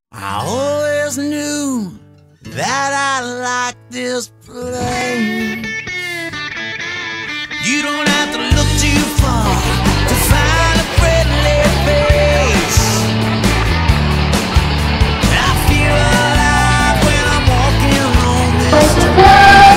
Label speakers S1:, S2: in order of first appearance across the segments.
S1: I always knew that I liked this place. You don't have to look too far to find a friendly face. I feel alive when I'm walking on this train.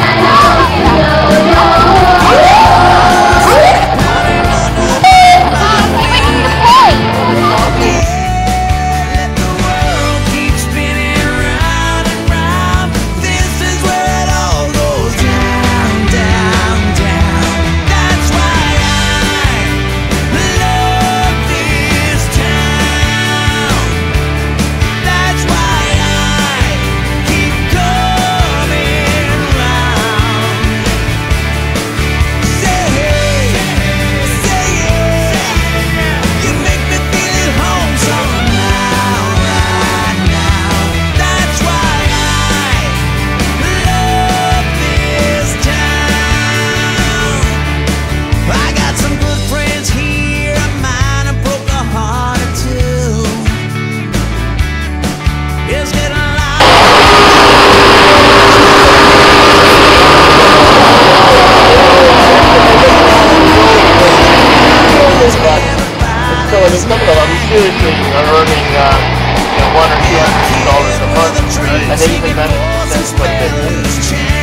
S2: Seriously, I'm earning $100 or $200 a month. I think even managed to spend quite a bit.